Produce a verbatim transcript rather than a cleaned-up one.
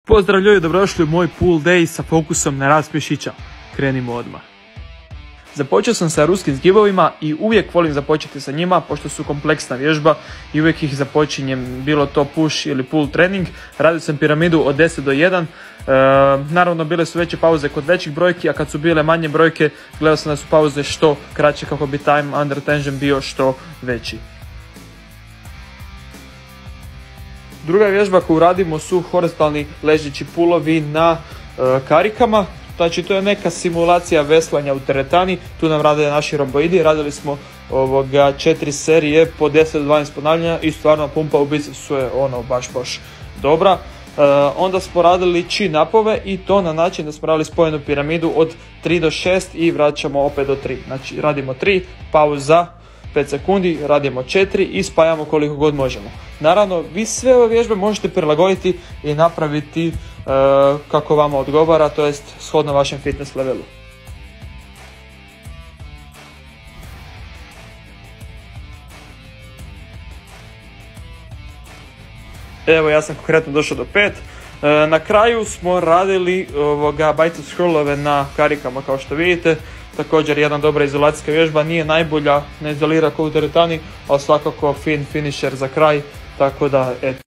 Pozdrav ljudi, dobrodošli u moj pull day sa fokusom na rast mišića. Krenimo odmah. Započeo sam sa ruskim zgibovima i uvijek volim započeti sa njima pošto su kompleksna vježba i uvijek ih započinjem, bilo to push ili pull trening. Radio sam piramidu od deset do jedan. E, naravno bile su veće pauze kod većih brojki, a kad su bile manje brojke gledao sam da su pauze što kraće kako bi time under tension bio što veći. Druga vježba koju radimo su horizontalni ležeći pullovi na e, karikama. Znači to je neka simulacija veslanja u teretani, tu nam rade naši romboidi, radili smo ovoga četiri serije po deset do dvanaest ponavljanja i stvarno pumpa u bicepsu je ono baš baš dobra. E, onda smo radili chin-upove i to na način da smo radili spojenu piramidu od tri do šest i vraćamo opet do tri. Znači radimo tri, pauza pet sekundi, radimo četiri i spajamo koliko god možemo. Naravno, vi sve ove vježbe možete prilagoditi i napraviti uh, kako vama odgovara, to jest shodno vašem fitness levelu. Evo, ja sam konkretno došao do pet. Uh, na kraju smo radili ovoga bicep curlove na karikama kao što vidite. Također jedna dobra izolacijska vježba, nije najbolja, ne izolira kao u teretani, ali svakako fin finisher za kraj, tako da eto.